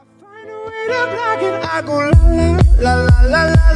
Find a way to block it. I go la la la la la la.